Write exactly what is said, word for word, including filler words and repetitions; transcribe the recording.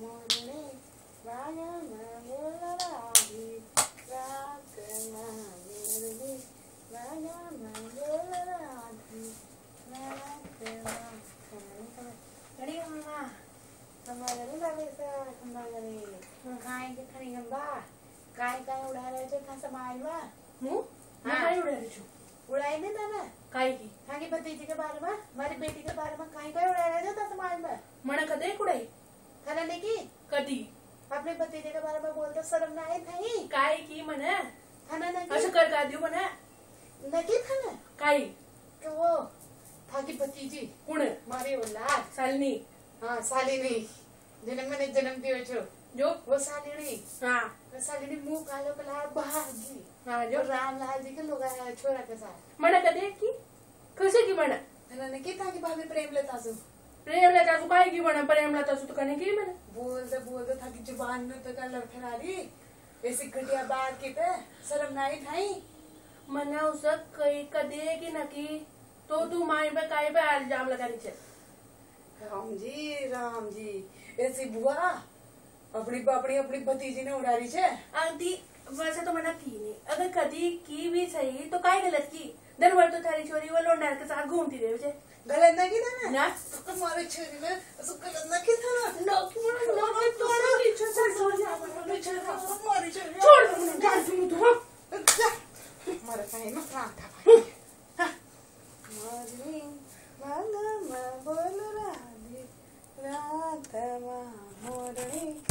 मोरनी रागमा बोल राधी रागमा मोरनी रागमा बोल राधी रागमा Tadi mama, sama dari tapi saya kembali kai ke kari gamba, kai kai udah ada je kan sama aja, mu? मैं kai उड़ा रही हूँ उड़ाई नहीं था ना काय की थाकी भतीजी के बारे में हमारी बेटी के बारे में kai kai उड़ा रहे थे तो समाज में मना कदे कुड़ाई थाना ने की कदी अपने भतीजे के बारे में बोलते शर्म ना आई थी काय की मना थाना ने अच्छा कर का दियो मना नकी थाना काय कि वो थाकी भतीजी कुण मारी औलाद सालनी हाँ सालिनी जन्म मैंने जन्म दियो छो जो वो सालिनी हाँ वो सालिनी मुंह कालो कला भागी हाँ जो रामलाल जी के लोग आया छोरा के साथ मना कदे की कैसे की मना थाना की था कि भाभी प्रेम लेता सु प्रेम लेता तू काय की मना प्रेम लेता तू तो कने की मना बोलते बोलते था कि जुबान में तो कलर खरारी ऐसी घटिया बात की ते शर्म नहीं थाई मना उस कई कदे की नकी तो तू माई पे काय पे इल्जाम लगा रही छे राम जी राम जी ऐसी बुआ अपनी अपनी अपनी भतीजी ने उड़ा रही छे आंटी वैसे तो मना की नहीं अगर कदी की भी सही तो काय गलत की दिन भर तो थारी छोरी वो लोंडार के साथ घूमती रही मुझे गलत ना की था ना ना तुम्हारी छोरी ने उसको गलत ना की था ना नो नो नो तोड़ा की छोड़ छोड़ हमारी छोरी छोड़ दो जान तुम तो हमारा कहीं ना प्रांत था मारी मांगा मां बोल राधी रात मां मोरनी